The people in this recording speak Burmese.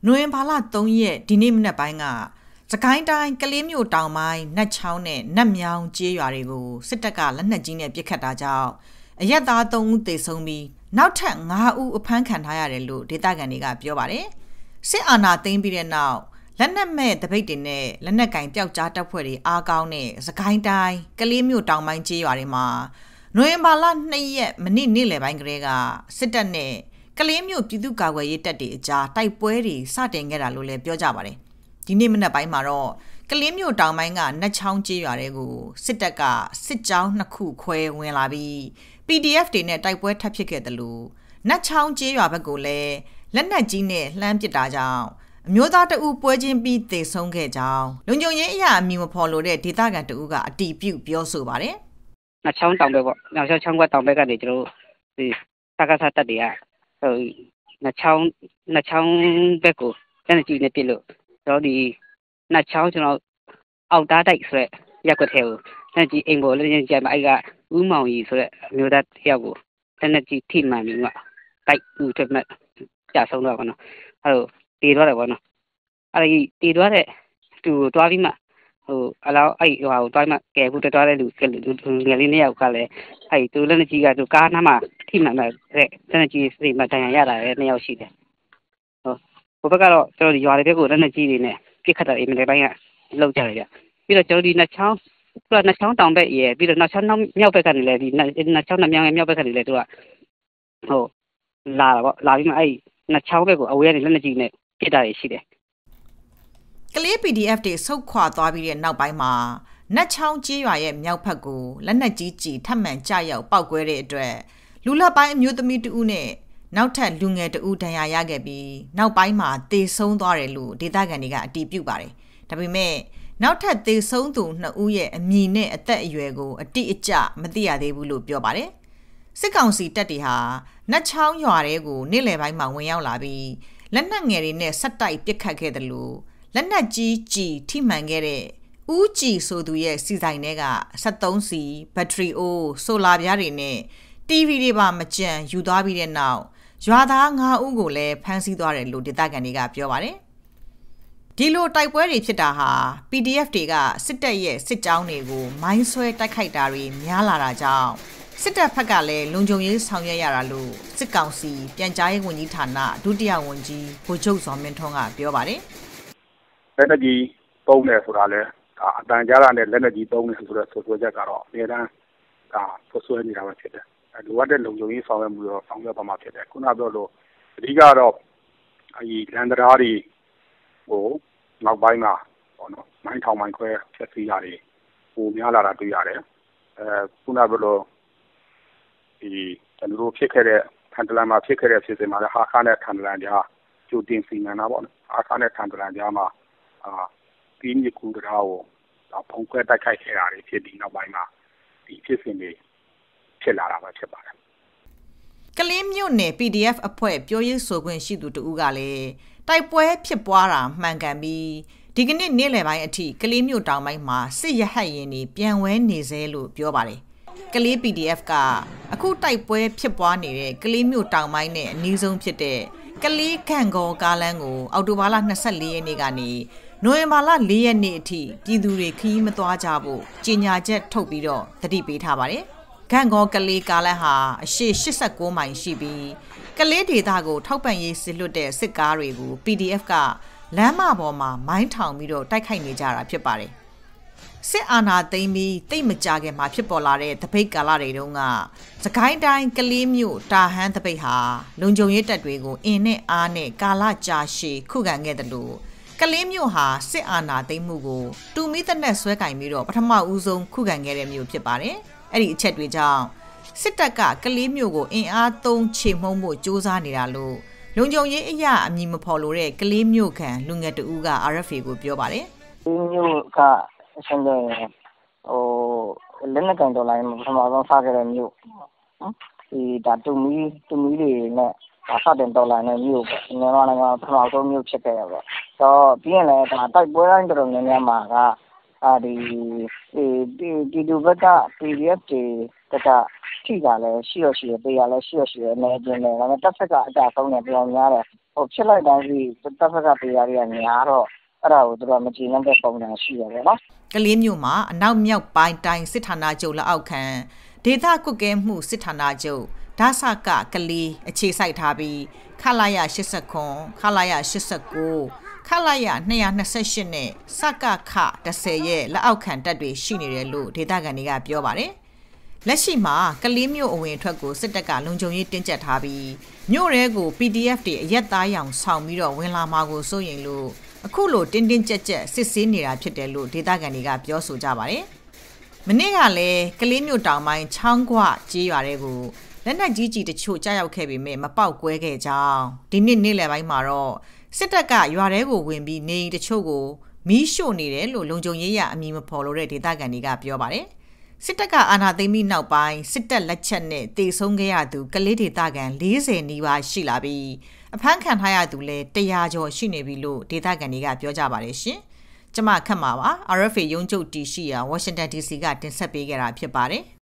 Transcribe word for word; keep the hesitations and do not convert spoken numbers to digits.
နိုဝင်ဘာလသုံးရက်ဒီနေ့မနက်ပိုင်းကစကိုင်းတိုင်းကလေးမြို့တောင်ပိုင်းနတ်ချောင်းနဲ့နတ်မြောင်းကျေးရွာတွေကိုစစ်တပ်ကလက်နက်ကြီးနဲ့ပစ်ခတ်တာကြောင့်အရက်သားသုံးဦးသေဆုံးပြီးနောက်ထပ်ငါးဦးအဖမ်းခံထားရတယ်လို့ဒေသခံတွေကပြောပါတယ်။စစ်အာဏာသိမ်းပြီးတဲ့နောက်လက်နက်မဲ့တပိတ်တွေနဲ့လက်နက်ကင်ပျောက်ကြားတပ်ဖွဲ့တွေအားကောင်းတဲ့စကိုင်းတိုင်းကလေးမြို့တောင်ပိုင်းကျေးရွာတွေမှာနိုဝင်ဘာလနှစ်ရက်မနေ့နေ့လယ်ပိုင်းကလေးကစစ်တပ်နဲ့ကလေးမြို့ပြည်သူ့ကာကွယ်ရေးတပ်တွေအကြားတိုက်ပွဲတွေစတင်ခဲ့တာလို့လည်းပြောကြပါတယ်။ဒီနေ့မနက်ပိုင်းမှာတော့ကလေးမြို့တောင်ပိုင်းကနတ်ချောင်းကျေးရွာတွေကိုစစ်တပ်ကစစ်ကြောင်းနှစ်ခုခွဲဝင်လာပြီး ပီဒီအက်ဖ် တွေနဲ့တိုက်ပွဲထပ်ဖြစ်ခဲ့တယ်လို့နတ်ချောင်းကျေးရွာဘက်ကိုလည်းလက်နက်ကြီးနဲ့လှမ်းပစ်တာကြောင့်အမျိုးသားတအုပ်ပွဲချင်းပြီးသေဆုံးခဲ့ကြောင်းလုံခြုံရေးအရာအမည်မဖော်လို့တဲ့ဒေသခံတအုပ်ကအတီးပြုတ်ပြောဆိုပါတယ်။နတ်ချောင်းတောင်ဘက်ပေါ့နတ်ချောင်းချောင်းကတောင်ဘက်ကနေကျွန်တော်တို့ဒီစကားစားတက်တွေကဟိုနတ်ချောင်းနတ်ချောင်းဘက်ကိုလက်နက်ကြီးနဲ့ပစ်လို့ကျွန်တော်ဒီနတ်ချောင်းကျွန်တော်အောက်သားတိုက်ဆိုရက်ရက်ွက်ထဲကိုလက်နက်ကြီးအိမ်ပေါ်လက်နက်ကြီးကျမှအဲ့ကဦးမောင်ကြီးဆိုတဲ့အမျိုးသားတယောက်ကိုလက်နက်ကြီးထိမှန်ပြီးမှတိုက်ဦးထွက်မဲ့ကြာဆုံးတော့ဘောနော်အဲ့လိုတည်သွားတယ်ဘောနော်အဲ့ဒီတည်သွားတဲ့သူကိုတွားပြီးမှဟိုအလောင်းအဲ့ဟိုဟာကိုတွားမှကဲခုတွားတဲ့လူငယ်လေးနှစ်ယောက်ကလည်းအဲ့သူလက်နက်ကြီးကသူကားနားမှာထိမှန်တဲ့လက်နက်ကြီးစိတ်မှတန်ရရတာလည်းနှစ်ယောက်ရှိတယ်ဟိုဘက်ကတော့ကျွန်တော်ဒီရွာတွေဘက်ကိုလက်နက်ကြီးတွေနဲ့ပြစ်ခတ်တာအိမ်တွေပိုင်းကလောက်ကြတယ်ကြပြီးတော့ကျွန်တော်ဒီနှစ်ချောင်းသူကနှစ်ချောင်းတောင်ဘက်ရယ်ပြီးတော့နှစ်ချောင်းမြောက်ဘက်ကနေလည်းဒီနှစ်ချောင်းနှစ်မြောင်းရဲ့မြောက်ဘက်ကနေလည်းသူကဟိုလာတာပေါ့လာပြီးမှအဲ့နှစ်ချောင်းဘက်ကိုအဝေးကနေလက်နက်ကြီးနဲ့ပြစ်တာရှိတယ်ကလေး ပီဒီအက်ဖ် တွေဆုတ်ခွာသွားပြီးတဲ့နောက်ပိုင်းမှာနတ်ချောင်းကျေးရွာရဲ့မြောက်ဘက်ကိုလက်နက်ကြီးကြီးထပ်မံကျရောက်ပောက်ကွဲတဲ့အတွက်လူလက်ပိုင်းအမျိုးသမီးတဦးနဲ့နောက်ထပ်လူငယ်တဦးဒဏ်ရာရခဲ့ပြီးနောက်ပိုင်းမှာသေဆုံးသွားတယ်လို့ဒေသခံတွေကအတည်ပြုပါတယ်။ဒါပေမဲ့နောက်ထပ်သေဆုံးသူနှစ်ဦးရဲ့အမည်နဲ့အသက်အရွယ်ကိုအတိအကျမသိရသေးဘူးလို့ပြောပါတယ်။စစ်ကောင်စီတပ်တွေဟာနတ်ချောင်းရွာတွေကိုနေ့လယ်ပိုင်းမှာဝင်ရောက်လာပြီးလက်နက်ငယ်တွေနဲ့ဆက်တိုက်ပစ်ခတ်ခဲ့တယ်လို့လက်နက်ကြီးကြီးထိမှန်ခဲ့တဲ့ဦးကြည်ဆိုသူရဲ့စီဆိုင်ထဲကစက်သုံးစီဘက်ထရီအိုးဆိုလာပြားတွေနဲ့ တီဗီ တွေပါမကြံယူသွားပြီးတဲ့နောက်ရွာသားငါးဦးကိုလည်းဖမ်းဆီးသွားတယ်လို့ဒေသခံတွေကပြောပါတယ်။ဒီလိုတိုက်ပွဲတွေဖြစ်တာဟာ ပီဒီအက်ဖ် တွေကစစ်တပ်ရဲ့စစ်ကြောင်းတွေကိုမိုင်းဆွဲတိုက်ခိုက်တာတွေများလာတာကြောင့်စစ်တပ်ဘက်ကလည်းလုံခြုံရေးဆောင်ရွက်ရတာလို့စစ်ကောင်စီပြန်ကြားရေးဝန်ကြီးဌာနဒုတိယဝန်ကြီးဗိုလ်ချုပ်ဇော်မင်းထွန်းကပြောပါတယ်။လက်နက်ကြီးပုံးတယ်ဆိုတာလဲဒါအတန်ကြားရတဲ့လက်နက်ကြီးပုံးတယ်ဆိုတော့ဆိုဆိုချက်ကတော့အများတန်းဒါဆွဆွဲနေတာပဲဖြစ်တယ်။လိုအပ်တဲ့လုံခြုံရေးဆောင်ရွက်မှုတော့ဆောင်ရွက်ပါမှာဖြစ်တယ်ခုနပြောလို့အဓိကတော့အဲဒီလန်ဒရာတွေဟိုနောက်ပိုင်းမှာပေါ့နော်မိုင်းထောင်မိုင်းခွဲဖြတ်စီးရတယ်ပိုများလာတာတွေ့ရတယ်အဲခုနပြောလို့ဒီကျွန်တော်တို့ဖြစ်ခဲ့တဲ့ထန်တလန်မှာဖြစ်ခဲ့တဲ့ဖြစ်စဉ်မှာဟာခါနဲ့ထန်တလန်ကြားကျိုတင်စီမံတာပေါ့နော်ဟာခါနဲ့ထန်တလန်ကြားမှာအာပြီးမြကူတရားကိုဖုံးခွဲတိုက်ခိုက်ခဲ့တာတွေဖြစ်ပြီးနောက်ပိုင်းမှာဒီဖြစ်စဉ်တွေဖြစ်လာတာပဲဖြစ်ပါတယ်ကလင်းမြို့နယ် ပီဒီအက်ဖ် အဖွဲ့ပြောရေးဆိုခွင့်ရှိသူတဦးကလည်းတိုက်ပွဲဖြစ်ပွားတာမှန်ကန်ပြီးဒီကနေ့နေ့လယ်ပိုင်းအထိကလေးမြို့တောင်ပိုင်းမှာစစ်ရဟတ်ရင်တွေပြန်ဝဲနေစေလို့ပြောပါတယ်ကလေး ပီဒီအက်ဖ် ကအခုတိုက်ပွဲဖြစ်ပွားနေတဲ့ကလေးမြို့တောင်ပိုင်းနဲ့အနီးဆုံးဖြစ်တဲ့ကလေးခန့်ကောကားလမ်းကိုအောက်တိုဘာလ၂၄ရက်နေ့ကနေနိုဝင်ဘာလ၄ရက်နေ့အထိပြည်သူတွေခရီးမသွားကြဖို့ကြေညာချက်ထုတ်ပြီးတော့သတိပေးထားပါတယ်။ခန့်ကောကလေးကားလမ်းဟာအရှေ့၈၉မိုင်ရှိပြီးကလေးဒေသကိုထောက်ပံ့ရေးစစ်လွတ်တဲ့စစ်ကားတွေကို ပီဒီအက်ဖ် ကလမ်းမပေါ်မှာမိုင်းထောင်ပြီးတော့တိုက်ခိုက်နေကြတာဖြစ်ပါတယ်။စစ်အာဏာသိမ်းပြီးတိတ်မကြခင်မှာဖြစ်ပေါ်လာတဲ့တပိတ်ကာလတွေတုန်းကစကိုင်းတိုင်းကလေးမြို့တာဟန်းတပိတ်ဟာလုံခြုံရေးတပ်တွေကိုအင်နဲ့အားနဲ့ကာလကြာရှည်ခုခံခဲ့တယ်လို့ကလေးမြို့ဟာစစ်အာဏာသိမ်းမှုကိုတူမီးသက်နဲ့ဆွဲကင်ပြီးတော့ပထမဦးဆုံးခုခံခဲ့တဲ့မြို့ဖြစ်ပါတယ်။အဲ့ဒီအချက်တွေကြောင့်စစ်တပ်ကကလေးမြို့ကိုအင်အားသုံးချေမှုန်းဖို့စ조사နေတာလို့လုံခြုံရေးအရာအမည်မဖော်လို့တဲ့ကလေးမြို့ခံလူငယ်တဦးက အာ အက်ဖ် အေ ကိုပြောပါတယ်။ဒီမြို့ကအဆင်ပြေဟိုလက်နက်ကင်ဒေါ်လာပထမဆုံးစားခဲ့တဲ့မြို့နော်ဒီဒါတူမီတူမီတွေနဲ့ဒါစတင်ဒေါ်လာနဲ့မြို့ပေါ့မြန်မာနိုင်ငံပထမဆုံးမြို့ဖြစ်ခဲ့ရပေါ့တော့ပြီးရင်လည်းဒါတိုက်ပွဲတိုင်းတော်တော်များများမှာကအာဒီဒီဒီဒုဘက်က ပီဒီအက်ဖ် တွေတကထိတာလည်းရှိရရှိရပေးရလည်းရှိရရှိရအနေချင်းနဲ့ဒါပေမဲ့တပ်ဖက်ကအကြဆုံးနဲ့ပြောင်းများတယ်ဟိုဖြစ်လိုက်တိုင်းဒီတပ်ဖက်ကတရားတွေကများတော့အဲ့ဒါကိုသူတို့မကြည့်နိုင်တဲ့ပုံစံရှိရတယ်နော်ကလေးမျိုးမှာအနောက်မြောက်ပိုင်းတိုင်းစစ်ဌာနချုပ်လက်အောက်ခံဒေသကွက်ကဲမှုစစ်ဌာနချုပ်ဒါဆကကလေးအခြေစိုက်ထားပြီးခလာရeightyခွန်ခလာရeighty-nineခလာရtwo twenty-eightနဲ့စကခtenရဲ့လက်အောက်ခံတပ်တွေရှိနေတယ်လို့ဒေသခံတွေကပြောပါတယ်လက်ရှိမှာကလေးမျိုးအဝင်အထွက်ကိုစစ်တပ်ကလုံခြုံရေးတင်းကျပ်ထားပြီးမြို့ရဲကို P D F တွေအရက်သားရောင်ဆောင်ပြီးတော့ဝင်လာမှာကိုစိုးရိမ်လို့အခုလိုတင်းတင်းကြပ်ကြပ်စစ်ဆေးနေတာဖြစ်တယ်လို့ဒေသခံတွေကပြောဆိုကြပါတယ်မနေ့ကလည်းကလေးမျိုးတောင်ပိုင်းချောင်းကွကြေးရွာတွေကိုလက်နက်ကြီးကြီးတချို့ကြားရောက်ခဲ့ပေမဲ့မပေါက်ကွဲခဲ့ကြောင်းဒီနေ့နေ့လယ်ပိုင်းမှာတော့စစ်တပ်ကရွာထဲကိုဝင်ပြီးနေတချို့ကိုမီးရှို့နေတယ်လို့လုံခြုံရေးရအမည်မဖော်လို့တဲ့ဒေသခံတွေကပြောပါတယ်စစ်တပ်ကအာဏာသိမ်းပြီးနောက်ပိုင်းစစ်တပ်လက်ချက်နဲ့တေဆုံးခဲ့ရသူကလေးဒေသခံfortyနီးပါးရှိလာပြီးအဖမ်းခံထားရသူလည်းone hundredကျော်ရှိနေပြီလို့ဒေသခံတွေကပြောကြပါတယ်ရှင်။ကျမခက်မှာပါ R F A ရုံးချုပ်တည်ရှိရာ Washington D C ကတင်ဆက်ပေးခဲ့တာဖြစ်ပါတယ်။